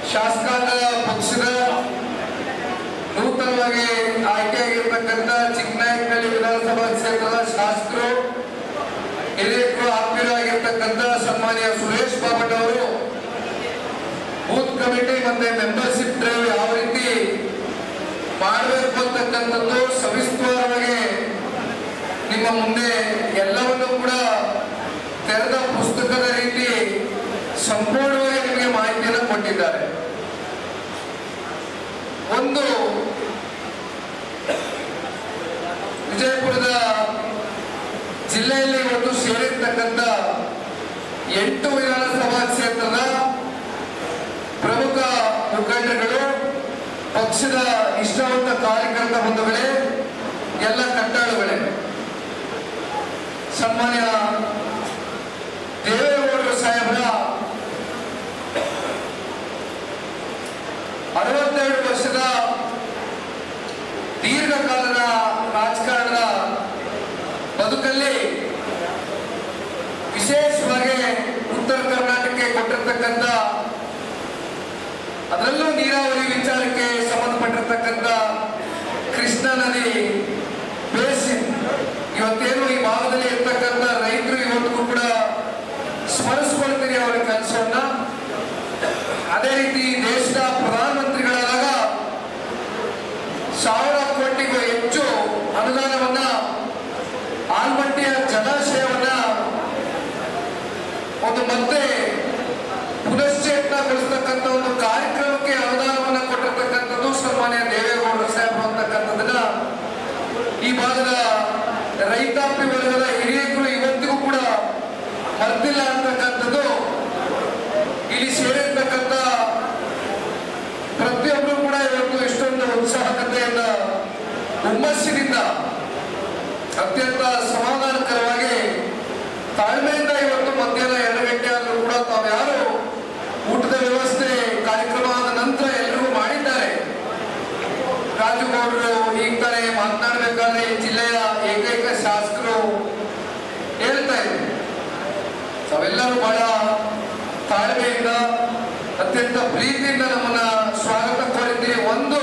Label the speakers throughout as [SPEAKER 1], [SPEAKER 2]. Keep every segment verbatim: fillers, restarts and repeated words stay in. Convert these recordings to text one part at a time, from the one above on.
[SPEAKER 1] ಶಾಸಕಾಂಗ ಪಕ್ಷದ ನೂತನವಾಗಿ ಆಯ್ಕೆಯಾಗಿರ್ತಕ್ಕಂಥ ಚಿಕ್ಕನಾಯಕನಹಳ್ಳಿ ವಿಧಾನಸಭಾ ಕ್ಷೇತ್ರದ ಶಾಸಕರು ಹಿರಿಯರು ಆತ್ಮೀಯರಾಗಿರ್ತಕ್ಕಂಥ ಸನ್ಮಾನ್ಯ ಸುರೇಶ್ ಬಾಬಟ್ ಅವರು ಬೂತ್ ಕಮಿಟಿ ಮತ್ತೆ ಮೆಂಬರ್ಶಿಪ್ ಡ್ರೈವ್ ಯಾವ ರೀತಿ ಮಾಡಬೇಕು ಅಂತಕ್ಕಂಥದ್ದು ಸವಿಸ್ತಾರವಾಗಿ ನಿಮ್ಮ ಮುಂದೆ ಎಲ್ಲವನ್ನೂ ಕೂಡ ತೆರೆದ ಪುಸ್ತಕದ ರೀತಿ ಸಂಪೂರ್ಣವಾಗಿ ನಿಮಗೆ ಮಾಹಿತಿಯನ್ನು ಕೊಟ್ಟಿದ್ದಾರೆ. ಒಂದು ವಿಜಯಪುರದ ಜಿಲ್ಲೆಯಲ್ಲಿ ಇವತ್ತು ಸೇರಿರ್ತಕ್ಕಂಥ ಎಂಟು ವಿಧಾನಸಭಾ ಕ್ಷೇತ್ರದ ಪ್ರಮುಖ ಮುಖಂಡರುಗಳು, ಪಕ್ಷದ ನಿಷ್ಠಾವಂತ ಕಾರ್ಯಕರ್ತ ಬಂಧುಗಳೇ, ಎಲ್ಲ ಕಟ್ಟಾಳುಗಳೇ, ಸನ್ಮಾನ್ಯ ದೇವೇಗೌಡರು ಸಾಹೇಬರ ಅರವತ್ತೆರಡು ವರ್ಷದ ದೀರ್ಘಕಾಲದ ರಾಜಕಾರಣದ ಬದುಕಲ್ಲಿ ವಿಶೇಷವಾಗಿ ಉತ್ತರ ಕರ್ನಾಟಕಕ್ಕೆ ಕೊಟ್ಟಿರ್ತಕ್ಕಂಥ, ಅದರಲ್ಲೂ ನೀರಾವರಿ ವಿಚಾರಕ್ಕೆ ಸಂಬಂಧಪಟ್ಟಿರ್ತಕ್ಕಂಥ ಕೃಷ್ಣಾ ನದಿ ಬೇಸಿನ್, ಇವತ್ತೇನು ಈ ಭಾಗದಲ್ಲಿ ಇರ್ತಕ್ಕಂಥ ರೈತರು ಇವತ್ತಿಗೂ ಕೂಡ ಸ್ಮರಿಸ್ಕೊಳ್ತೀರಿ ಅವರ ಕೆಲಸವನ್ನ. ಅದೇ ರೀತಿ ದೇಶದ ಪ್ರಧಾನಮಂತ್ರಿಗಳಾದಾಗ ಸಾವಿರ ಕೋಟಿಗೂ ಹೆಚ್ಚು ಅನುದಾನವನ್ನ ಆಲ್ಮಟ್ಟಿಯ ಜಲಾಶಯವನ್ನ ಒಂದು ಮತ್ತೆ ಪುನಶ್ಚೇತನಗೊಳಿಸತಕ್ಕಂಥ ಒಂದು ಕಾರ್ಯಕ್ರಮಕ್ಕೆ ಅನುದಾನವನ್ನ ಕೊಟ್ಟಿರ್ತಕ್ಕಂಥದ್ದು ಸನ್ಮಾನ್ಯ ದೇವೇಗೌಡರು ಸಾಹೇಬರು ಅಂತಕ್ಕಂಥದ್ದನ್ನ ಈ ಭಾಗದ ರೈತಾಪಿ ವರ್ಗದ ಹಿರಿಯರು ಇವತ್ತಿಗೂ ಕೂಡ ಮರ್ತಿಲ್ಲ ಅಂತಕ್ಕಂಥದ್ದು ಇಲ್ಲಿ ಸೇರಿರ್ತಕ್ಕಂಥ ಪ್ರತಿಯೊಬ್ಬರು ಕೂಡ ಇವತ್ತು ಇಷ್ಟೊಂದು ಉತ್ಸಾಹಕತೆಯಿಂದ ಹುಮ್ಮಸ್ಸಿನಿಂದ ಅತ್ಯಂತ ಸಮಾಧಾನಕರವಾಗಿ ತಾಳ್ಮೆಯಿಂದ ಇವತ್ತು ಮಧ್ಯಾಹ್ನ ಎರಡು ಗಂಟೆ ಆದರೂ ಕೂಡ ತಾವು ಯಾರು ಊಟದ ವ್ಯವಸ್ಥೆ ಕಾರ್ಯಕ್ರಮ ಆದ ನಂತರ ಎಲ್ಲರಿಗೂ ಮಾಡಿದ್ದಾರೆ. ರಾಜುಗೌಡರು ಈಗ ತಾನೇ ಮಾತನಾಡಬೇಕಾದ್ರೆ ಈ ಜಿಲ್ಲೆಯ ಏಕೈಕ ಶಾಸಕರು ಹೇಳ್ತಾ ಇದ್ದಾರೆ, ತಾವೆಲ್ಲರೂ ಬಹಳ ತಾಳ್ಮೆಯಿಂದ ಅತ್ಯಂತ ಪ್ರೀತಿಯಿಂದ ನಮ್ಮನ್ನ ಸ್ವಾಗತ ಕೋರಿದ್ದೀರಿ. ಒಂದು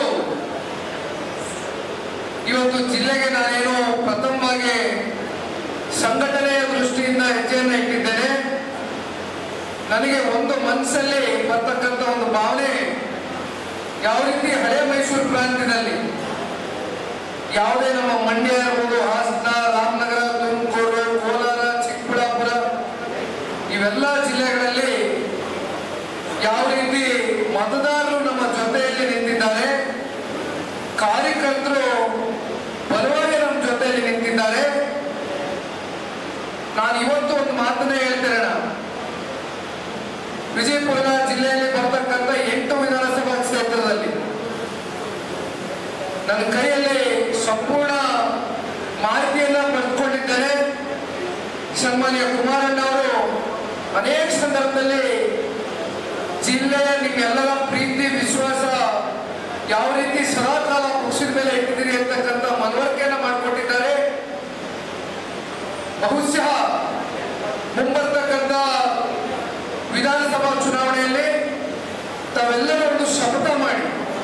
[SPEAKER 1] ಇವತ್ತು ಜಿಲ್ಲೆಗೆ ನಾನೇನು ಪ್ರಥಮವಾಗಿ ಸಂಘಟನೆಯ ದೃಷ್ಟಿಯಿಂದ ಹೆಜ್ಜೆಯನ್ನು ಇಟ್ಟಿದ್ದೇನೆ. ನನಗೆ ಒಂದು ಮನಸ್ಸಲ್ಲಿ ಬರ್ತಕ್ಕಂಥ ಒಂದು ಭಾವನೆ, ಯಾವ ರೀತಿ ಹಳೆ ಮೈಸೂರು ಪ್ರಾಂತ್ಯದಲ್ಲಿ ಯಾವುದೇ ನಮ್ಮ ಮಂಡ್ಯ ಇರ್ಬೋದು, ಹಾಸನ, ರಾಮನಗರ, ತುಮಕೂರು, ಕೋಲಾರ, ಚಿಕ್ಕಬಳ್ಳಾಪುರ ಇವೆಲ್ಲ ಜಿಲ್ಲೆಗಳಲ್ಲಿ ಯಾವ ರೀತಿ ಮತದಾರರು ನಮ್ಮ ಜೊತೆಯಲ್ಲಿ ನಿಂತಿದ್ದಾರೆ, ಕಾರ್ಯಕರ್ತರು ಬಲವಾಗಿ ನಮ್ಮ ಜೊತೆಯಲ್ಲಿ ನಿಂತಿದ್ದಾರೆ. ನಾನು ಇವತ್ತು ಒಂದು ಮಾತನ್ನ ಹೇಳ್ತೇನೆ. ವಿಜಯಪುರ ಜಿಲ್ಲೆಯಲ್ಲಿ ಬರ್ತಕ್ಕಂಥ ಎಂಟು ವಿಧಾನಸಭಾ ಕ್ಷೇತ್ರದಲ್ಲಿ ನನ್ನ ಕೈಯಲ್ಲಿ ಸಂಪೂರ್ಣ ಮಾಹಿತಿಯನ್ನ ಪಡೆದುಕೊಂಡಿದ್ದೇನೆ. ಸನ್ಮಾನ್ಯ ಕುಮಾರಣ್ಣ ಅವರು ಅನೇಕ ಸಂದರ್ಭದಲ್ಲಿ ಜಿಲ್ಲೆಯ ನಿಮ್ಮೆಲ್ಲರ ಪ್ರೀತಿ ವಿಶ್ವಾಸ ಯಾವ ರೀತಿ ಸದಾಕಾಲ ಪಕ್ಷದ ಮೇಲೆ ಇಟ್ಟಿದ್ದೀರಿ ಅಂತಕ್ಕಂಥ ಮನವರಿಕೆಯನ್ನ ಮಾಡಿಕೊಟ್ಟಿದ್ದಾರೆ. ಬಹುಶಃ ಮುಂಬರ್ತಕ್ಕಂಥ ವಿಧಾನಸಭಾ ಚುನಾವಣೆಯಲ್ಲಿ ತಾವೆಲ್ಲರೂ ಒಂದು ಶಪಥ ಮಾಡಿ,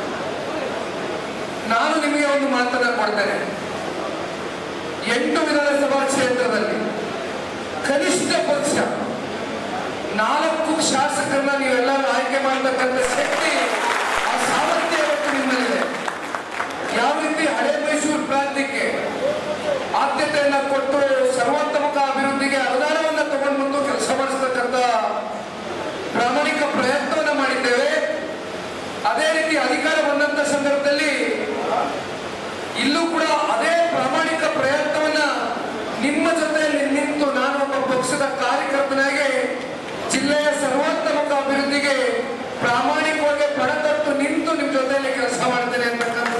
[SPEAKER 1] ನಾನು ನಿಮಗೆ ಒಂದು ಮಾತನ್ನ ಕೊಡ್ತೇನೆ. ಎಂಟು ವಿಧಾನಸಭಾ ಕ್ಷೇತ್ರದಲ್ಲಿ ಕನಿಷ್ಠ ಪಕ್ಷ ನಾಲ್ಕು ಶಾಸಕರನ್ನ ನೀವೆಲ್ಲರೂ ಆಯ್ಕೆ ಮಾಡತಕ್ಕಂಥ ಶಕ್ತಿ, ಆ ಸಾಮರ್ಥ್ಯ ಇವತ್ತು ನಿಮ್ಮಲ್ಲಿದೆ. ಯಾವ ರೀತಿ ಹಳೆ ಮೈಸೂರು ಪ್ರಾಂತ್ಯಕ್ಕೆ ಆದ್ಯತೆಯನ್ನ ಕೊಟ್ಟು ಸರ್ವೋತ್ತಮಕ ಅಭಿವೃದ್ಧಿಗೆ ಅನುದಾನವನ್ನ ತಗೊಂಡು ಬಂದು ಕೆಲಸ ಮಾಡಿಸ್ತಕ್ಕಂಥ ಪ್ರಾಮಾಣಿಕ ಪ್ರಯತ್ನವನ್ನ ಮಾಡಿದ್ದೇವೆ. ಅದೇ ರೀತಿ ಅಧಿಕಾರ ಬಂದಂತ ಸಂದರ್ಭದಲ್ಲಿ ಇಲ್ಲೂ ಕೂಡ ಅದೇ ಪ್ರಾಮಾಣಿಕ ಪ್ರಯತ್ನವನ್ನ ನಿಮ್ಮ ಜೊತೆಯಲ್ಲಿ ನಿಂತು ನಾನು ಒಬ್ಬ ಪಕ್ಷದ ಕಾರ್ಯಕರ್ತನಾಗಿ ಜಿಲ್ಲೆಯ ಸರ್ವೋತ್ತಮಕ ಅಭಿವೃದ್ಧಿಗೆ ಪ್ರಾಮಾಣಿಕವಾಗಿ ಪಣತೊಟ್ಟು ನಿಂತು ನಿಮ್ಮ ಜೊತೆಯಲ್ಲಿ ಕೆಲಸ ಮಾಡ್ತೇನೆ ಅಂತಕ್ಕಂಥದ್ದು.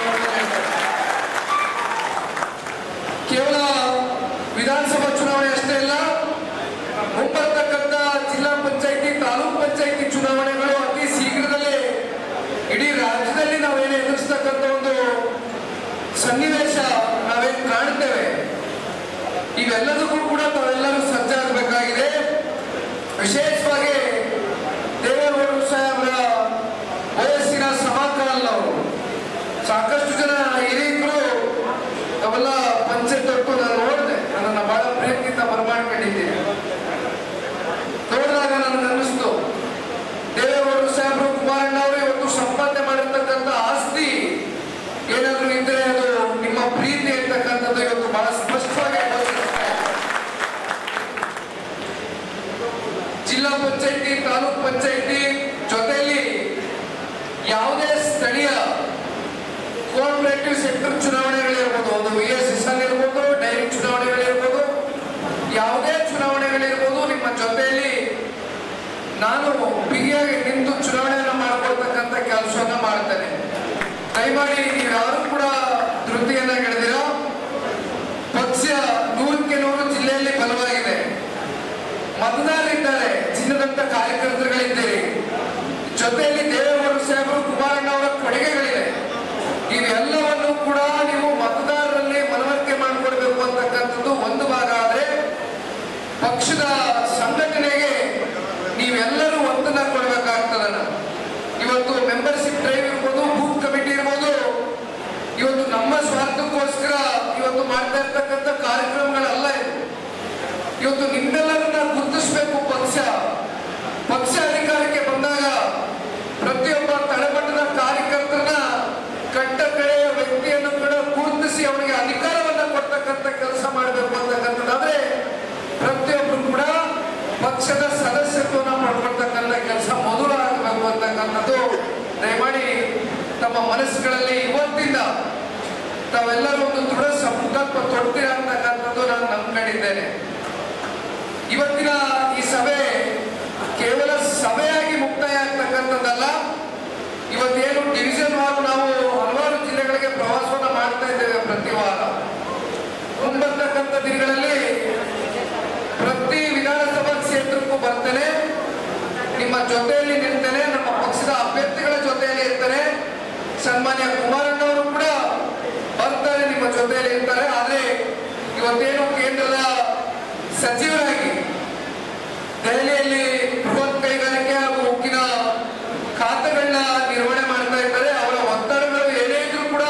[SPEAKER 1] ಕೇವಲ ವಿಧಾನಸಭಾ ಚುನಾವಣೆ ಅಷ್ಟೇ ಅಲ್ಲ, ಮುಂಬರ್ತಕ್ಕಂಥ ಜಿಲ್ಲಾ ಪಂಚಾಯಿತಿ, ತಾಲೂಕ್ ಪಂಚಾಯಿತಿ ಚುನಾವಣೆಗಳು ಅತಿ ಶೀಘ್ರದಲ್ಲೇ ಇಡೀ ರಾಜ್ಯದಲ್ಲಿ ನಾವೇನು ಎದುರಿಸ್ತಕ್ಕಂಥ ಒಂದು ಸನ್ನಿವೇಶ ನಾವೇನು ಕಾಣುತ್ತೇವೆ. ಇವೆಲ್ಲದಕ್ಕೂ ಕೂಡ ತಾವೆಲ್ಲರೂ ಸಜ್ಜಾಗಬೇಕಾಗಿದೆ. ವಿಶೇಷವಾಗಿ ದೇವೇಗೌಡರು ಸಾಹೇಬರ ಕುಮಾರಣ್ಣ ಅವರು ಇವತ್ತು ಸಂಪಾದನೆ ಮಾಡಿರ್ತಕ್ಕಂಥ ಆಸ್ತಿ ಏನಾದರೂ ಇದ್ರೆ ಅದು ನಿಮ್ಮ ಪ್ರೀತಿ ಇರ್ತಕ್ಕಂಥದ್ದು ಇವತ್ತು ಬಹಳ ಸ್ಪಷ್ಟವಾಗಿ ಗೋಚರಿಸ್ತಾ ಇದೆ. ಜಿಲ್ಲಾ ಪಂಚಾಯಿತಿ, ತಾಲೂಕ್ ಪಂಚಾಯಿತಿ ಜೊತೆಯಲ್ಲಿ ಯಾವುದೇ ಸ್ಥಳೀಯ ಕೋಆಪರೇಟಿವ್ ಸೆಕ್ಟರ್ ಚುನಾವಣೆಗಳಿರ್ಬೋದು, ಒಂದು ವಿ ಎಸ್ ಎಸ್ ಎಲ್ ಇರ್ಬೋದು, ಡೈರಿ ಚುನಾವಣೆಗಳಿರ್ಬೋದು, ಯಾವುದೇ ಚುನಾವಣೆಗಳಿರ್ಬೋದು, ನಿಮ್ಮ ಜೊತೆಯಲ್ಲಿ ನಾನು ಬಿಗಿಯಾಗಿ ನಿಂತು ಚುನಾವಣೆಯನ್ನು ಮಾಡಿಕೊಳ್ತಕ್ಕಂಥ ಕೆಲಸವನ್ನ ಮಾಡ್ತೇನೆ. ದಯಮಾಡಿ ಯಾರು ಕೂಡ ಧೃತಿಯನ್ನಾಗಿಡಿದಿರೋ ಪಕ್ಷ ನೂರಕ್ಕೆ ನೂರು ಜಿಲ್ಲೆಯಲ್ಲಿ ಬಲವಾಗಿದೆ. ಮತದಾರರಿದ್ದಾರೆ, ಚಿನ್ನದಂತ ಕಾರ್ಯಕರ್ತರುಗಳಿದ್ದೀರಿ, ಜೊತೆಯಲ್ಲಿ ದೇವೇಗೌಡ ಸಾಹೇಬರು, ಕುಮಾರಣ್ಣ ಅವರ ಕೊಡುಗೆಗಳಿದೆ. ಇವೆಲ್ಲವನ್ನು ಕೂಡ ನೀವು ಮತದಾರರಲ್ಲಿ ಮನವರಿಕೆ ಮಾಡಿಕೊಡ್ಬೇಕು ಅಂತಕ್ಕಂಥದ್ದು ಒಂದು ಭಾಗ. ಆದ್ರೆ ಪಕ್ಷದ ಸಂಘಟನೆಗೆ ನೀವೆಲ್ಲರೂ ಒತ್ತನ್ನ ಕೊಡಬೇಕಾಗ್ತದನ್ನ. ಇವತ್ತು ಮೆಂಬರ್ಶಿಪ್ ಡ್ರೈವ್ ಇರ್ಬೋದು, ಬೂತ್ ಕಮಿಟಿ ಇರ್ಬೋದು, ಇವತ್ತು ನಮ್ಮ ಸ್ವಾರ್ಥಕ್ಕೋಸ್ಕರ ಇವತ್ತು ಮಾಡ್ತಾ ಇರ್ತಕ್ಕಂಥ ಕಾರ್ಯಕ್ರಮಗಳಲ್ಲ ಇದು. ಇವತ್ತು ನಿಮ್ಮೆಲ್ಲರನ್ನ ಗುರುತಿಸಬೇಕು ಪಕ್ಷ. ಪಕ್ಷ ಅಧಿಕಾರಕ್ಕೆ ಬಂದಾಗ ಪ್ರತಿಯೊಬ್ಬ ತಳಮಟ್ಟದ ಕಾರ್ಯಕರ್ತರನ್ನ ಕಟ್ಟ ಕಡೆಯ ವ್ಯಕ್ತಿಯನ್ನು ಕೂಡ ಗುರುತಿಸಿ ಅವರಿಗೆ ಅಧಿಕಾರವನ್ನ ಕೊಡ್ತಕ್ಕಂಥ ಕೆಲಸ ಮಾಡಬೇಕು ಅಂತಕ್ಕಂಥದ್ದಾದ್ರೆ ಪ್ರತಿಯೊಬ್ಬರು ಕೂಡ ಪಕ್ಷದ ಸದಸ್ಯತ್ವನ ಮಾಡ್ಕೊಳ್ತಕ್ಕಂಥ ಕೆಲಸ ಮೊದಲು ಆಗಬೇಕು ಅಂತಕ್ಕಂಥದ್ದು ದಯಮಾಡಿ ತಮ್ಮ ಮನಸ್ಸುಗಳಲ್ಲಿ ಇವತ್ತಿಂದ ತಾವೆಲ್ಲರೂ ಒಂದು ದೃಢ ಸಂಕಲ್ಪ ತೊಡ್ತೀರ ಅಂತಕ್ಕಂಥದ್ದು ನಾನು ನಂಬ್ಕೊಂಡಿದ್ದೇನೆ. ಇವತ್ತಿನ ಈ ಸಭೆ ಕೇವಲ ಸಭೆಯಾಗಿ ಮುಕ್ತಾಯ ಆಗ್ತಕ್ಕಂಥದ್ದಲ್ಲ. ಇವತ್ತೇನು ಡಿವಿಷನ್ ವಾರು ನಾವು ಹಲವಾರು ಜಿಲ್ಲೆಗಳಿಗೆ ಪ್ರವಾಸವನ್ನ ಮಾಡ್ತಾ ಇದ್ದೇವೆ ಪ್ರತಿ ವಾರ. ಮುಂಬರ್ತಕ್ಕಂಥ ದಿನಗಳಲ್ಲಿ ಪ್ರತಿ ವಿಧಾನಸಭಾ ಕ್ಷೇತ್ರಕ್ಕೂ ಬರ್ತೇನೆ, ನಿಮ್ಮ ಜೊತೆಯಲ್ಲಿ ನಿಲ್ತೇನೆ, ನಮ್ಮ ಪಕ್ಷದ ಅಭ್ಯರ್ಥಿಗಳ ಜೊತೆಯಲ್ಲಿ ಇರ್ತಾರೆ. ಸನ್ಮಾನ್ಯ ಕುಮಾರಣ್ಣ ಅವರು ಕೂಡ ಬರ್ತಾರೆ, ನಿಮ್ಮ ಜೊತೆಯಲ್ಲಿ ಇರ್ತಾರೆ. ಆದ್ರೆ ಇವತ್ತೇನು ಕೇಂದ್ರದ ಸಚಿವರಾಗಿ ದೆಹಲಿಯಲ್ಲಿ ಬೃಹತ್ ಕೈಗಾರಿಕೆ ಹಾಗೂ ಉಕ್ಕಿನ ಖಾತೆಗಳನ್ನ ನಿರ್ವಹಣೆ ಮಾಡ್ತಾ ಇದ್ದಾರೆ. ಅವರ ಒತ್ತಡಗಳು ಏನೇ ಇದ್ರೂ ಕೂಡ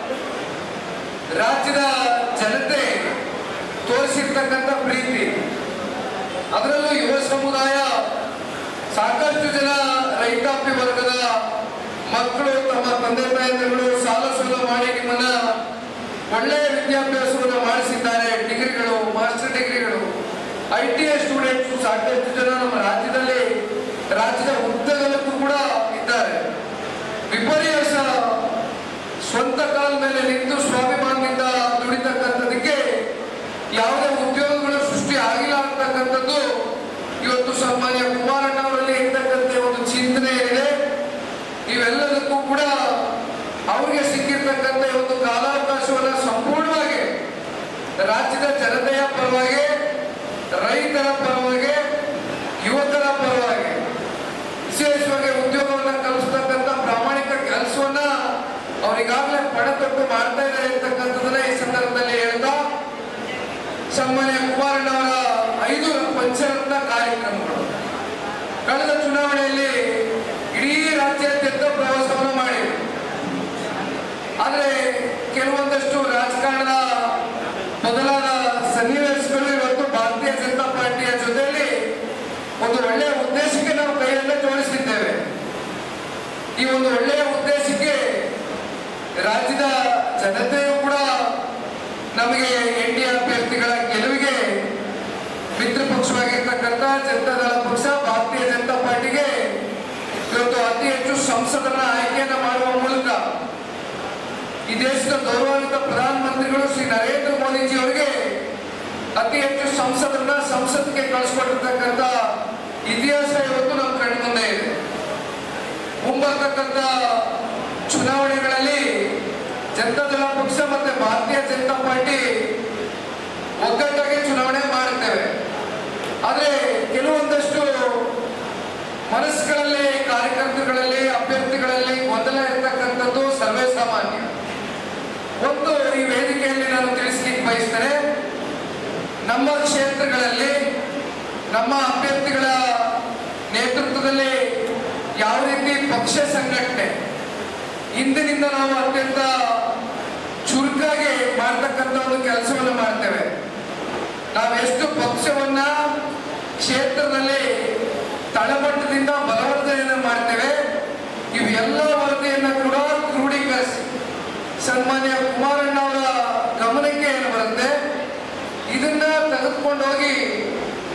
[SPEAKER 1] ರಾಜ್ಯದ ಜನತೆ ತೋರಿಸಿರ್ತಕ್ಕಂಥ ಪ್ರೀತಿ, ಅದರಲ್ಲೂ ಯುವ ಸಮುದಾಯ, ಸಾಕಷ್ಟು ಜನ ರೈತಾಪಿ ವರ್ಗದ ಮಕ್ಕಳು ತಮ್ಮ ತಂದೆ ತಾಯಿಗಳು ಸಾಲ ಸೂಲ ಮಾಡಿ ನಿಮ್ಮನ್ನ ಒಳ್ಳೆಯ ವಿದ್ಯಾಭ್ಯಾಸವನ್ನು ಮಾಡಿಸಿದ್ದಾರೆ. ಡಿಗ್ರಿಗಳು, ಮಾಸ್ಟರ್ ಡಿಗ್ರಿಗಳು, ಐ ಟಿ ಐ ಸ್ಟೂಡೆಂಟ್ಸ್ ಸಾಕಷ್ಟು ಜನ ನಮ್ಮ ರಾಜ್ಯದಲ್ಲಿ ರಾಜ್ಯದ ಉದ್ದಗಲಕ್ಕೂ ಕೂಡ ಇದ್ದಾರೆ. ವಿಪರ್ಯಾಸ ಸ್ವಂತ ಕಾಲ ಮೇಲೆ ನಿಂತು ಸ್ವಾಭಿಮಾನದಿಂದ ದುಡಿತಕ್ಕಂಥದಕ್ಕೆ ಯಾವುದೇ ಉದ್ಯೋಗಗಳು ಸೃಷ್ಟಿ ಆಗಿಲ್ಲ ಅಂತಕ್ಕಂಥದ್ದು ಇವತ್ತು ಸನ್ಮಾನ್ಯ ಕುಮಾರಣ್ಣ ಅವರಲ್ಲಿ ಇರ್ತಕ್ಕಂಥ ಒಂದು ಚಿಂತನೆ ಇದೆ. ಇವೆಲ್ಲದಕ್ಕೂ ಕೂಡ ಅವರಿಗೆ ಸಿಕ್ಕಿರ್ತಕ್ಕಂಥ ಒಂದು ಕಾಲಾವಕಾಶವನ್ನ ಸಂಪೂರ್ಣವಾಗಿ ರಾಜ್ಯದ ಜನತೆಯ ಪರವಾಗಿ, ರೈತರ ಪರವಾಗಿ, ಯುವಕರ ಪರವಾಗಿ ವಿಶೇಷವಾಗಿ ಉದ್ಯೋಗವನ್ನ ಕಲಿಸ್ತಕ್ಕಂಥ ಪ್ರಾಮಾಣಿಕ ಕೆಲಸವನ್ನ ಅವರಿಗಾಗಲೇ ಪಣ ತೊಟ್ಟು ಮಾಡ್ತಾ ಇದ್ದಾರೆ ಅಂತಕ್ಕಂಥದನ್ನ ಈ ಸಂದರ್ಭದಲ್ಲಿ ಹೇಳ್ತಾ, ಸನ್ಮಾನ್ಯ ಕುಮಾರಣ್ಣ ಅವರ ಐದು ಪಂಚರತ್ನ ಕಾರ್ಯಕ್ರಮಗಳು ಕಳೆದ ಚುನಾವಣೆಯಲ್ಲಿ ಇಡೀ ರಾಜ್ಯಾದ್ಯಂತ ಪ್ರವಾಸವನ್ನು ಮಾಡಿದರು. ಆದ್ರೆ ಕೆಲವೊಂದಷ್ಟು ರಾಜಕಾರಣದ ಬದಲಾದ ಸನ್ನಿವೇಶಗಳು ಇವತ್ತು ಭಾರತೀಯ ಜನತಾ ಪಾರ್ಟಿಯ ಜೊತೆಯಲ್ಲಿ ಒಂದು ಒಳ್ಳೆಯ ಉದ್ದೇಶಕ್ಕೆ ನಾವು ಕೈಯಲ್ಲೇ ಜೋಡಿಸಿದ್ದೇವೆ. ಈ ಒಂದು ಒಳ್ಳೆಯ ಉದ್ದೇಶಕ್ಕೆ ರಾಜ್ಯದ ಜನತೆಯು ಕೂಡ ನಮಗೆ ಎನ್ ಡಿ ಎ ಅಭ್ಯರ್ಥಿಗಳ ಗೆಲುವಿಗೆ ಮಿತ್ರ ಪಕ್ಷವಾಗಿರ್ತಕ್ಕಂಥ ಜನತಾದಳ ಪಕ್ಷ, ಭಾರತೀಯ ಜನತಾ ಪಾರ್ಟಿಗೆ ಇವತ್ತು ಅತಿ ಹೆಚ್ಚು ಸಂಸದರನ್ನ ಆಯ್ಕೆಯನ್ನ ಮಾಡುವ ಮೂಲಕ ಈ ದೇಶದ ಗೌರವಾನ್ವಿತ ಪ್ರಧಾನಮಂತ್ರಿಗಳು ಶ್ರೀ ನರೇಂದ್ರ ಮೋದಿಜಿ ಅವರಿಗೆ ಅತಿ ಹೆಚ್ಚು ಸಂಸದರನ್ನ ಸಂಸತ್ಗೆ ಕಳಿಸ್ಕೊಟ್ಟಿರ್ತಕ್ಕಂಥ ಇತಿಹಾಸ ಇವತ್ತು ನಮ್ಮ ಕಣ್ಣ ಮುಂದೆ ಇದೆ. ಮುಂಬರ್ತಕ್ಕಂಥ ಚುನಾವಣೆಗಳಲ್ಲಿ ಜನತಾದಳ ಪಕ್ಷ ಮತ್ತೆ ಭಾರತೀಯ ಜನತಾ ಪಾರ್ಟಿ ಒಗ್ಗಟ್ಟಾಗಿ ಚುನಾವಣೆ ಮಾಡುತ್ತೇವೆ. ಆದ್ರೆ ಕೆಲವೊಂದಷ್ಟು ಮನಸ್ಸುಗಳಲ್ಲಿ, ಕಾರ್ಯಕರ್ತರುಗಳಲ್ಲಿ, ಅಭ್ಯರ್ಥಿಗಳಲ್ಲಿ ಗೊಂದಲ ಇರತಕ್ಕಂಥದ್ದು ಸರ್ವೇ ಸಾಮಾನ್ಯ. ಒಂದು ಈ ವೇದಿಕೆಯಲ್ಲಿ ನಾನು ತಿಳಿಸ್ಲಿಕ್ಕೆ ಬಯಸ್ತೇನೆ, ನಮ್ಮ ಕ್ಷೇತ್ರಗಳಲ್ಲಿ ನಮ್ಮ ಅಭ್ಯರ್ಥಿಗಳ ನೇತೃತ್ವದಲ್ಲಿ ಯಾವ ರೀತಿ ಪಕ್ಷ ಸಂಘಟನೆ ಇಂದಿನಿಂದ ನಾವು ಅತ್ಯಂತ ಚುರುಕಾಗಿ ಮಾಡ್ತಕ್ಕಂಥ ಒಂದು ಕೆಲಸವನ್ನು ಮಾಡ್ತೇವೆ. ನಾವೆಷ್ಟು ಪಕ್ಷವನ್ನ ಕ್ಷೇತ್ರದಲ್ಲಿ ತಳಮಟ್ಟದಿಂದ ಬಲವರ್ಧನೆಯನ್ನು ಮಾಡ್ತೇವೆ,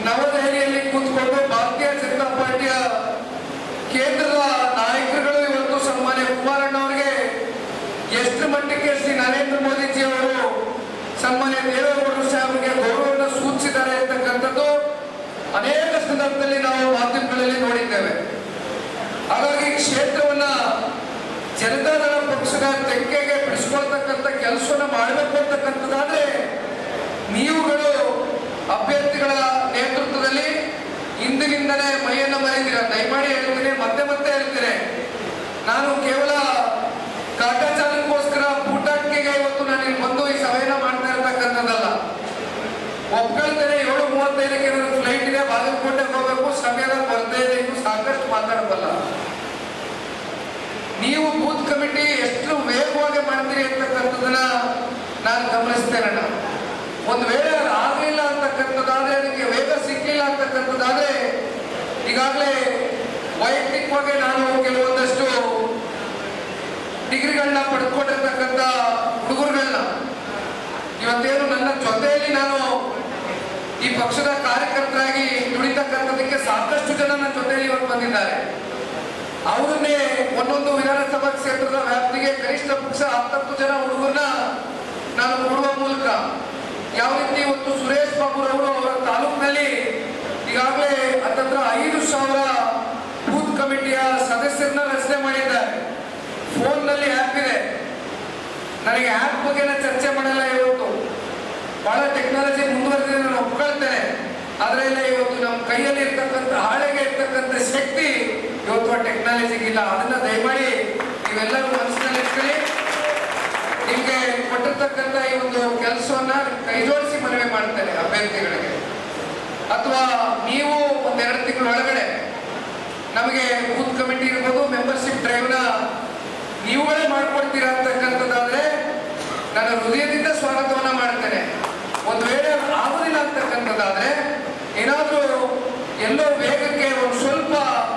[SPEAKER 1] ನವದೆಹಲಿಯಲ್ಲಿ ಕೂತ್ಕೊಂಡು ಭಾರತೀಯ ಜನತಾ ಪಾರ್ಟಿಯ ಕೇಂದ್ರದ ನಾಯಕರುಗಳು ಇವತ್ತು ಸನ್ಮಾನ್ಯ ಕುಮಾರಣ್ಣವರಿಗೆ ಎಷ್ಟು ಮಟ್ಟಿಗೆ ಶ್ರೀ ನರೇಂದ್ರ ಮೋದಿಜಿ ಅವರು ಸನ್ಮಾನ್ಯ ದೇವೇಗೌಡರು ಸಾಹೇಬರಿಗೆ ಗೌರವವನ್ನು ಸೂಚಿಸಿದ್ದಾರೆ ಅಂತಕ್ಕಂಥದ್ದು ಅನೇಕ ಸಂದರ್ಭದಲ್ಲಿ ನಾವು ಮಾಧ್ಯಮಗಳಲ್ಲಿ ನೋಡಿದ್ದೇವೆ. ಹಾಗಾಗಿ ಕ್ಷೇತ್ರವನ್ನ ಜನತಾದಳ ಪಕ್ಷದ ತೆಕ್ಕೆಗೆ ಬಿಡಿಸ್ಕೊಳ್ತಕ್ಕಂಥ ಕೆಲಸವನ್ನ ಮಾಡಬೇಕು ಅಂತಕ್ಕಂಥದ್ದಾದ್ರೆ ನೀವುಗಳು ಅಭ್ಯರ್ಥಿಗಳ ನೇತೃತ್ವದಲ್ಲಿ ಇಂದಿನಿಂದಲೇ ಮೈಯನ್ನ ಮರೆದಿರ. ದಯಮಾಡಿ ಹೇಳ್ತೀನಿ, ಮತ್ತೆ ಮತ್ತೆ ಹೇಳ್ತೀನಿ, ನಾನು ಕೇವಲ ಕಾಟಾಚಾರಕ್ಕೋಸ್ಕರ ಬೂಟಾಟಿಕೆಗೆ ಇವತ್ತು ನಾನು ಇಲ್ಲಿ ಬಂದು ಈ ಸಭೆಯನ್ನ ಮಾಡ್ತಾ ಇರ್ತಕ್ಕಂಥದ್ದಲ್ಲ. ಒಪ್ಕೊಳ್ತೇನೆ, ಏಳು ಮೂವತ್ತೈದಕ್ಕೆ ನನ್ನ ಫ್ಲೈಟ್ ಇದೆ, ಬಾಗಲಕೋಟೆಗೆ ಹೋಗಬೇಕು, ಸಮಯದ ಕೊರತೆ ಇದೆ, ಇನ್ನು ಸಾಕಷ್ಟು ಮಾತಾಡಬಲ್ಲ. ನೀವು ಬೂತ್ ಕಮಿಟಿ ಎಷ್ಟು ವೇಗವಾಗಿ ಮಾಡ್ತೀರಿ ಅಂತಕ್ಕಂಥದನ್ನ ನಾನು ಗಮನಿಸ್ತೇನೆ. ಒಂದು ವೇಳೆ ಅದು ಆಗಲಿಲ್ಲ ಅಂತಕ್ಕಂಥದ್ದಾದ್ರೆ, ಅದಕ್ಕೆ ವೇಗ ಸಿಕ್ಕಿಲ್ಲ ಅಂತಕ್ಕಂಥದ್ದಾದ್ರೆ, ಈಗಾಗಲೇ ವೈಯಕ್ತಿಕವಾಗಿ ನಾನು ಕೆಲವೊಂದಷ್ಟು ಡಿಗ್ರಿಗಳನ್ನ ಪಡೆದುಕೊಂಡಿರ್ತಕ್ಕಂಥ ಹುಡುಗರುಗಳನ್ನ ಇವತ್ತೇನು ನನ್ನ ಜೊತೆಯಲ್ಲಿ ನಾನು ಈ ಪಕ್ಷದ ಕಾರ್ಯಕರ್ತರಾಗಿ ದುಡಿತಕ್ಕಂಥದಕ್ಕೆ ಸಾಕಷ್ಟು ಜನ ನನ್ನ ಜೊತೆಯಲ್ಲಿ ಇವತ್ತು ಬಂದಿದ್ದಾರೆ. ಅವರನ್ನೇ ಒಂದೊಂದು ವಿಧಾನಸಭಾ ಕ್ಷೇತ್ರದ ವ್ಯಾಪ್ತಿಗೆ ಕನಿಷ್ಠ ಪಕ್ಷ ಹತ್ತತ್ತು ಜನ ಹುಡುಗರನ್ನ ನಾನು ಕೊಡುವ ಮೂಲಕ ಯಾವ ರೀತಿ ಇವತ್ತು ಸುರೇಶ್ ಬಾಬುರವರು ಅವರ ತಾಲೂಕಿನಲ್ಲಿ ಈಗಾಗಲೇ ಹತ್ತತ್ರ ಐದು ಸಾವಿರ ಬೂತ್ ಕಮಿಟಿಯ ಸದಸ್ಯರನ್ನ ರಚನೆ ಮಾಡಿದ್ದಾರೆ. ಫೋನ್ ನಲ್ಲಿ ಆ್ಯಪ್ ಇದೆ. ನನಗೆ ಆ್ಯಪ್ ಬಗ್ಗೆ ಚರ್ಚೆ ಮಾಡಲ್ಲ. ಇವತ್ತು ಬಹಳ ಟೆಕ್ನಾಲಜಿ ಮುಂದುವರೆದಿದೆ, ನಾನು ಒಪ್ಕೊಳ್ತೇನೆ. ಅದರಲ್ಲಿ ಇವತ್ತು ನಮ್ಮ ಕೈಯಲ್ಲಿ ಇರ್ತಕ್ಕಂಥ ಹಾಳೆಗೆ ಇರ್ತಕ್ಕಂಥ ಶಕ್ತಿ ಇವತ್ತು ಆ ಟೆಕ್ನಾಲಜಿಗಿಲ್ಲ. ಅದನ್ನ ದಯಮಾಡಿ ನೀವೆಲ್ಲರೂ ಮನಸ್ಸಿನಲ್ಲಿ ಇಟ್ಕೊಳ್ಳಿ. ನಿಮ್ಗೆ ಕೊಟ್ಟಿರ್ತಕ್ಕಂಥ ಈ ಒಂದು ಕೆಲಸವನ್ನ ಕೈ ಜೋಡಿಸಿ ಮನವಿ ಮಾಡ್ತೇನೆ ಅಭ್ಯರ್ಥಿಗಳಿಗೆ. ಅಥವಾ ನೀವು ಒಂದೆರಡು ತಿಂಗಳ ಒಳಗಡೆ ನಮಗೆ ಬೂತ್ ಕಮಿಟಿ ಇರ್ಬೋದು, ಮೆಂಬರ್ಶಿಪ್ ಡ್ರೈವ್ನ ನೀವುಗಳೇ ಮಾಡ್ಕೊಡ್ತೀರಾ ಅಂತಕ್ಕಂಥದ್ದಾದ್ರೆ ನಾನು ಹೃದಯದಿಂದ ಸ್ವಾಗತವನ್ನ ಮಾಡ್ತೇನೆ. ಒಂದು ವೇಳೆ ಆಗುದಿಲ್ಲ ಅಂತಕ್ಕಂಥದ್ದಾದ್ರೆ, ಏನಾದ್ರೂ ಎಲ್ಲೋ ವೇಗಕ್ಕೆ ಒಂದು ಸ್ವಲ್ಪ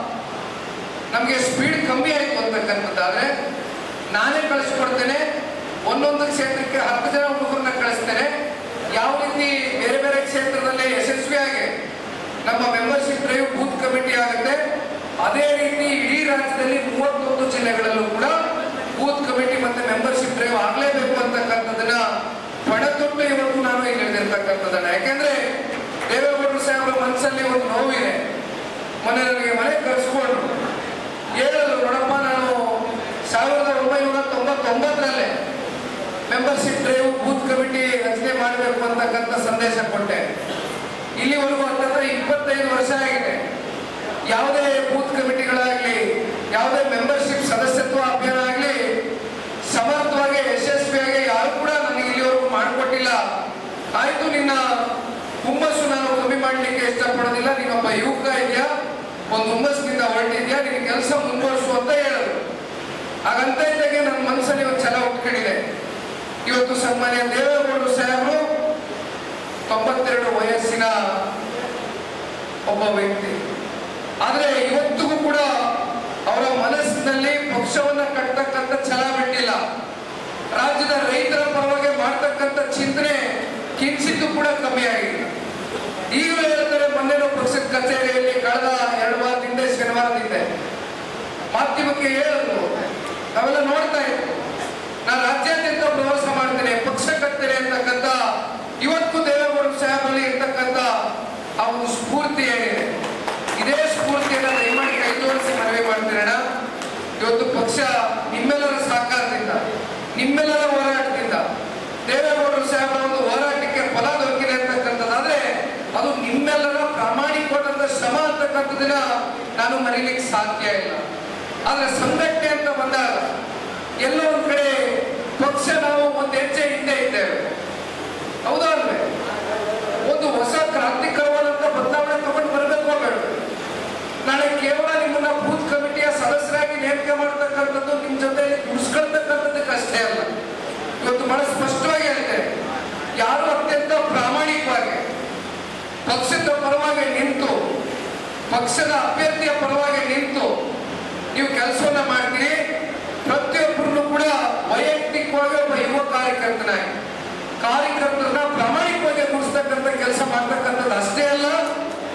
[SPEAKER 1] ನಮಗೆ ಸ್ಪೀಡ್ ಕಮ್ಮಿ ಆಯ್ತು ಅಂತಕ್ಕಂಥದ್ದಾದ್ರೆ ನಾನೇ ಕಳಿಸ್ಕೊಡ್ತೇನೆ. ಒಂದೊಂದು ಕ್ಷೇತ್ರಕ್ಕೆ ಹತ್ತು ಜನ ಹುಡುಗರನ್ನ ಕಳಿಸ್ತೇನೆ. ಯಾವ ರೀತಿ ಬೇರೆ ಬೇರೆ ಕ್ಷೇತ್ರದಲ್ಲಿ ಯಶಸ್ವಿಯಾಗಿ ನಮ್ಮ ಮೆಂಬರ್ಶಿಪ್ ಡ್ರೈವ್ ಬೂತ್ ಕಮಿಟಿ ಆಗುತ್ತೆ, ಅದೇ ರೀತಿ ಇಡೀ ರಾಜ್ಯದಲ್ಲಿ ಮೂವತ್ತೊಂದು ಜಿಲ್ಲೆಗಳಲ್ಲೂ ಕೂಡ ಬೂತ್ ಕಮಿಟಿ ಮತ್ತೆ ಮೆಂಬರ್ಶಿಪ್ ಡ್ರೈವ್ ಆಗ್ಲೇಬೇಕು ಅಂತಕ್ಕಂಥದನ್ನ ಪಣತೊಟ್ಟು ಇವತ್ತು ನಾನು ಇಲ್ಲಿ ಹೇಳಿರ್ತಕ್ಕಂಥದ್ದನ್ನ. ಯಾಕೆಂದ್ರೆ ದೇವೇಗೌಡರು ಸಾಹೇಬರ ಮನಸ್ಸಲ್ಲಿ ಒಂದು ನೋವಿದೆ. ಮೊನ್ನೆ ನನಗೆ ಮನೆ ಕರೆಸ್ಕೊಂಡ್ರು, ಹೇಳಿದ್ರು, ನೋಡಪ್ಪ ನಾನು ಸಾವಿರದ ಒಂಬೈನೂರ ತೊಂಬತ್ತೊಂಬತ್ತರಲ್ಲೇ ಮೆಂಬರ್ಶಿಪ್ ಡ್ರೈವ್ ಬೂತ್ ಕಮಿಟಿ ರಚನೆ ಮಾಡಬೇಕು ಅಂತಕ್ಕಂಥ ಸಂದೇಶ ಕೊಟ್ಟೆ. ಇಲ್ಲಿವರೆಗೂ ಅಂತಂದ್ರೆ ಇಪ್ಪತ್ತೈದು ವರ್ಷ ಆಗಿದೆ. ಯಾವುದೇ ಬೂತ್ ಕಮಿಟಿಗಳಾಗ್ಲಿ, ಯಾವುದೇ ಮೆಂಬರ್ಶಿಪ್ ಸದಸ್ಯತ್ವ ಅಭಿಯಾನ ಆಗ್ಲಿ ಸಮರ್ಥವಾಗಿ ಯಶಸ್ವಿಯಾಗಿ ಯಾರು ಕೂಡ ನನಗೆ ಇಲ್ಲಿವರೆಗೂ ಮಾಡಿಕೊಟ್ಟಿಲ್ಲ. ಆಯ್ತು, ನಿನ್ನ ಹುಮ್ಮಸ್ಸು ನಾನು ಕಮ್ಮಿ ಮಾಡ್ಲಿಕ್ಕೆ ಇಷ್ಟಪಡೋದಿಲ್ಲ, ನೀನೊಬ್ಬ ಯುವಕ ಇದೆಯಾ, ಒಂದು ಹುಮ್ಮಸ್ಸಿನಿಂದ ಹೊರಟಿದ್ಯಾ, ನಿನ್ನ ಕೆಲಸ ಮುಂದುವರಿಸು ಅಂತ ಹೇಳಿದ್ರು. ಹಾಗಂತ ಇದ್ದಾಗೆ ನನ್ನ ಮನಸ್ಸಲ್ಲಿ ಒಂದು ಛಲ ಉಟ್ಕೊಂಡಿದೆ. ಇವತ್ತು ಸನ್ಮಾನ್ಯ ದೇವೇಗೌಡರು ಸಾಹೇಬರು ತೊಂಬತ್ತೆರಡು ವಯಸ್ಸಿನ ಒಬ್ಬ ವ್ಯಕ್ತಿ. ಆದ್ರೆ ಇವತ್ತಿಗೂ ಕೂಡ ಅವರ ಮನಸ್ಸಿನಲ್ಲಿ ಪಕ್ಷವನ್ನ ಕಟ್ಟತಕ್ಕಂಥ ಛಲ ಬಿಟ್ಟಿಲ್ಲ. ರಾಜ್ಯದ ರೈತರ ಪರವಾಗಿ ಮಾಡ್ತಕ್ಕಂಥ ಚಿಂತನೆ ಕಿಂಚಿತ್ತು ಕೂಡ ಕಮ್ಮಿ ಆಗಿದೆ. ಈಗಲೂ ಹೇಳ್ತಾರೆ, ಮೊನ್ನೆ ಪಕ್ಷದ ಕಚೇರಿಯಲ್ಲಿ ಕಳೆದ ಎರಡು ವಾರದಿಂದ ಶನಿವಾರದಿಂದ ಮಾಧ್ಯಮಕ್ಕೆ ಹೇಳಿದ್ರು, ನಾವೆಲ್ಲ ನೋಡ್ತಾ ಇದ್ವಿ. ನಾನು ರಾಜ್ಯಾದ್ಯಂತ ಪ್ರವಾಸ ಮಾಡ್ತೇನೆ, ಪಕ್ಷ ಕಟ್ತೇನೆ ಅಂತಕ್ಕಂಥ ಇವತ್ತು ದೇವೇಗೌಡರು ಸಾಹೇಬರಲ್ಲಿ ಇರ್ತಕ್ಕಂಥ ಆ ಒಂದು ಸ್ಫೂರ್ತಿ ಏನಿದೆ, ಇದೇ ಸ್ಫೂರ್ತಿಯನ್ನ ದಯಮಾಡಿ ಕೈ ಜೋಡಿಸಿ ಮನವಿ ಮಾಡ್ತೀರಣ್ಣ. ಇವತ್ತು ಪಕ್ಷ ನಿಮ್ಮೆಲ್ಲರ ಸಹಕಾರದಿಂದ, ನಿಮ್ಮೆಲ್ಲರ ಹೋರಾಟದಿಂದ ದೇವೇಗೌಡರು ಸಾಹೇಬರ ಒಂದು ಹೋರಾಟಕ್ಕೆ ಫಲ ದೊರಕಿದೆ ಅಂತಕ್ಕಂಥದ್ದಾದ್ರೆ ಅದು ನಿಮ್ಮೆಲ್ಲರ ಪ್ರಾಮಾಣಿಕವಾದಂತ ಶ್ರಮ ಅಂತಕ್ಕಂಥದನ್ನ ನಾನು ಮರೀಲಿಕ್ಕೆ ಸಾಧ್ಯ ಇಲ್ಲ. ಆದ್ರೆ ಸಂಘಟನೆ ಅಂತ ಬಂದಾಗ ಎಲ್ಲೋ ಒಂದ್ ಕಡೆ ಪಕ್ಷ ನಾವು ಒಂದು ಹೆಜ್ಜೆ ಹಿಂದೆ ಇದ್ದೇವೆ, ಹೌದಾ ಅಲ್ವೇ? ಒಂದು ಹೊಸ ಕ್ರಾಂತಿಕರವಾದಂತ ಬದಲಾವಣೆ ತಗೊಂಡು ಬರಬೇಕು ಬೇಡ. ನಾಳೆ ಕೇವಲ ನಿಮ್ಮನ್ನ ಬೂತ್ ಕಮಿಟಿಯ ಸದಸ್ಯರಾಗಿ ನೇಮಕ ಮಾಡತಕ್ಕಂಥದ್ದು, ನಿಮ್ ಜೊತೆಯಲ್ಲಿ ದುಡಿಸ್ಕೊಳ್ತಕ್ಕಂಥದ್ದಕ್ಕೆ ಅಷ್ಟೇ ಅಲ್ಲ. ಇವತ್ತು ಬಹಳ ಸ್ಪಷ್ಟವಾಗಿ ಹೇಳ್ತೇನೆ, ಯಾರು ಅತ್ಯಂತ ಪ್ರಾಮಾಣಿಕವಾಗಿ ಪಕ್ಷದ ಪರವಾಗಿ ನಿಂತು, ಪಕ್ಷದ ಅಭ್ಯರ್ಥಿಯ ಪರವಾಗಿ ನಿಂತು ನೀವು ಕೆಲಸವನ್ನ ಮಾಡ್ತೀರಿ. ಪ್ರತಿಯೊಬ್ಬರನ್ನು ಕೂಡ ವೈಯಕ್ತಿಕವಾಗಿ ಒಬ್ಬ ಯುವ ಕಾರ್ಯಕರ್ತನಾಗಿ ಕಾರ್ಯಕರ್ತರನ್ನ ಪ್ರಾಮಾಣಿಕವಾಗಿ ಗುಣಿಸ್ತಕ್ಕಂಥ ಕೆಲಸ ಮಾಡ್ತಕ್ಕಂಥದ್ದು ಅಷ್ಟೇ ಅಲ್ಲ,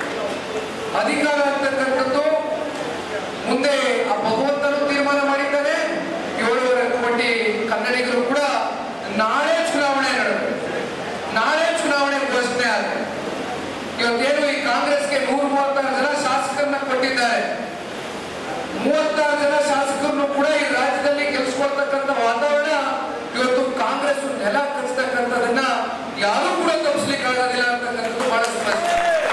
[SPEAKER 1] ಅಧಿಕಾರ ಅಂತಕ್ಕಂಥದ್ದು ಮುಂದೆ ಆ ಭಗವಂತನು ತೀರ್ಮಾನ ಮಾಡಿದ್ದಾನೆ. ಏಳೂವರೆ ಕೋಟಿ ಕನ್ನಡಿಗರು ಕೂಡ ನಾಳೆ ಚುನಾವಣೆ ನಡೆದು ನಾಳೆ ಚುನಾವಣೆ ಘೋಷಣೆ ಆಗಿದೆ. ಇವತ್ತೇನು ಈ ಕಾಂಗ್ರೆಸ್ಗೆ ನೂರ ಮೂವತ್ತಾರು ಜನ ಶಾಸಕರನ್ನ ಕೊಟ್ಟಿದ್ದಾರೆ. ಮೂವತ್ತಾರು ಜನ ಶಾಸಕರನ್ನು ಕೂಡ ಈ ರಾಜ್ಯದಲ್ಲಿ ಗೆಲ್ಲಿಸ್ಕೊಳ್ತಕ್ಕಂಥ ವಾತಾವರಣ ಇವತ್ತು ಕಾಂಗ್ರೆಸ್ ನೆಲ ಕಚ್ತಕ್ಕಂಥದನ್ನ ಯಾರು ಕೂಡ ತಪ್ಪಿಸ್ಲಿಕ್ಕೆ ಆಗೋದಿಲ್ಲ ಅಂತಕ್ಕಂಥದ್ದು ಬಹಳ ಸ್ಪಷ್ಟ.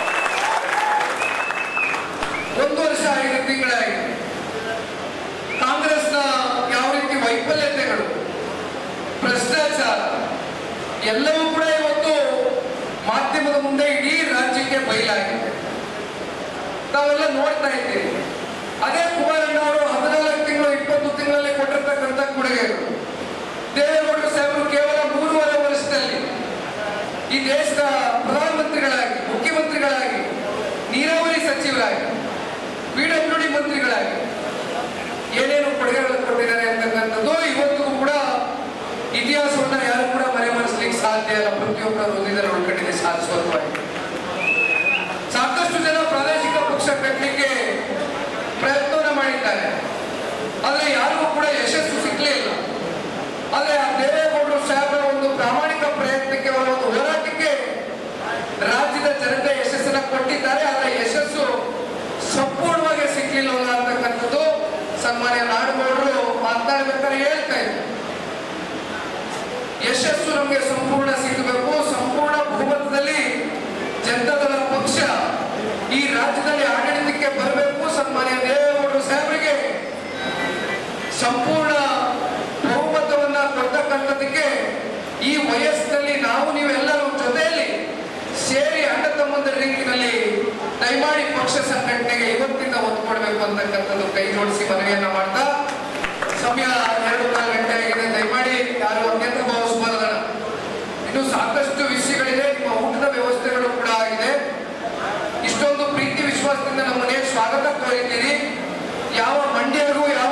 [SPEAKER 1] ಒಂದು ವರ್ಷ ಐದು ತಿಂಗಳಾಗಿದೆ. ಕಾಂಗ್ರೆಸ್ನ ಯಾವ ರೀತಿ ವೈಫಲ್ಯತೆಗಳು, ಭ್ರಷ್ಟಾಚಾರ ಎಲ್ಲವೂ ಕೂಡ ಇವತ್ತು ಮಾಧ್ಯಮದ ಮುಂದೆ ಇಡೀ ರಾಜ್ಯಕ್ಕೆ ಬಯಲಾಗಿದೆ. ನಾವೆಲ್ಲ ನೋಡ್ತಾ ಇದ್ದೀವಿ. ಅದೇ ಕುಮಾರಣ್ಣ ಅವರು ಹದಿನಾಲ್ಕು ತಿಂಗಳು ಇಪ್ಪತ್ತು ತಿಂಗಳಲ್ಲಿ ಕೊಟ್ಟಿರ್ತಕ್ಕಂಥ ಕೊಡುಗೆಗಳು. ದೇವೇಗೌಡರು ಸಾಹೇಬರು ಕೇವಲ ಮೂರುವರೆ ವರ್ಷದಲ್ಲಿ ಈ ದೇಶದ ಪ್ರಧಾನಮಂತ್ರಿಗಳಾಗಿ, ಮುಖ್ಯಮಂತ್ರಿಗಳಾಗಿ, ನೀರಾವರಿ ಸಚಿವರಾಗಿ, ಪಿಡಬ್ಲ್ಯೂ ಡಿ ಮಂತ್ರಿಗಳಾಗಿ ಏನೇನು ಕೊಡುಗೆಗಳನ್ನು ಕೊಟ್ಟಿದ್ದಾರೆ ಅಂತಕ್ಕಂಥದ್ದು ಇವತ್ತು ಕೂಡ ಇತಿಹಾಸವನ್ನ ಯಾರು ಕೂಡ ಮರೆಮಾರಿಸಲಿಕ್ಕೆ ಸಾಧ್ಯ ಇಲ್ಲ. ಪ್ರತಿಯೊಬ್ಬರ ಹೃದಯದಲ್ಲಿ ಉಳ್ಕೊಂಡಿದೆ ಸಾಧಿಸುವಂತಾಗಿ. ಸಾಕಷ್ಟು ಜನ ಪ್ರಾದೇಶಿಕ ಪಕ್ಷ ಕಟ್ಟಲಿಕ್ಕೆ ಪ್ರಯತ್ನವನ್ನ ಮಾಡಿದ್ದಾರೆ, ಆದ್ರೆ ಯಾರಿಗೂ ಕೂಡ ಯಶಸ್ಸು ಸಿಕ್ಕಲಿಲ್ಲ. ಆದ್ರೆ ಆ ದೇವೇಗೌಡರು ಸಾಹೇಬರ ಒಂದು ಪ್ರಾಮಾಣಿಕ ಪ್ರಯತ್ನಕ್ಕೆ, ಅವರ ಒಂದು ಹೋರಾಟಕ್ಕೆ ರಾಜ್ಯದ ಜನತೆ ಯಶಸ್ಸನ್ನ ಕೊಟ್ಟಿದ್ದಾರೆ. ಆದ್ರೆ ಯಶಸ್ಸು ಸಂಪೂರ್ಣವಾಗಿ ಸಿಕ್ಕಲಿಲ್ಲ ಅಂತಕ್ಕಂಥದ್ದು ಸನ್ಮಾನ್ಯ ನಾಡಗೌಡರು ಮಾತನಾಡಬೇಕಾದ್ರೆ ಹೇಳ್ತಾ ಇದ್ರು. ಯಶಸ್ಸು ನಮಗೆ ಸಂಪೂರ್ಣ ಸಿಗಬೇಕು, ಸಂಪೂರ್ಣ ಬಹುಮತದಲ್ಲಿ ಜನತಾದಳ ಪಕ್ಷ ಈ ರಾಜ್ಯದಲ್ಲಿ ಆಡಳಿತಕ್ಕೆ ಬರಬೇಕು. ಸನ್ಮಾನ್ಯ ದೇವೇಗೌಡರು ಸಾಹೇಬರಿಗೆ ಸಂಪೂರ್ಣ ಬಹುಮತವನ್ನ ಕೊಡ್ತಕ್ಕಂಥದಕ್ಕೆ ಈ ವಯಸ್ಸಿನಲ್ಲಿ ನಾವು ನೀವೆಲ್ಲರೂ ಜೊತೆಯಲ್ಲಿ ಸೇರಿ ಅಣ್ಣ ತಮ್ಮಂದಿರ ರೀತಿಯಲ್ಲಿ ದಯಮಾಡಿ ಪಕ್ಷ ಸಂಘಟನೆಗೆ ಇವತ್ತಿಂದ ಒತ್ತು ಕೊಡಬೇಕು ಅಂತಕ್ಕಂಥದ್ದು ಕೈ ಜೋಡಿಸಿ ಮನವಿಯನ್ನ ಮಾಡ್ತಾ, ಸಮಯ ಎರಡು ಕಾಲು ಗಂಟೆ ಆಗಿದೆ. ದಯಮಾಡಿ ಯಾರು ಅತ್ಯಂತ ಭಾವಿಸಬಾರದಣ. ಇನ್ನು ಸಾಕಷ್ಟು ವಿಷಯಗಳಿದೆ. ನಿಮ್ಮ ಊಟದ ವ್ಯವಸ್ಥೆಗಳು ಕೂಡ ಆಗಿದೆ. ಇಷ್ಟೊಂದು ಪ್ರೀತಿ ವಿಶ್ವಾಸದಿಂದ ನಮ್ಮ ಮನೆಗೆ ಸ್ವಾಗತ ಕೋರಿದ್ದೀರಿ. ಯಾವ ಮಂಡ್ಯರಿಗೂ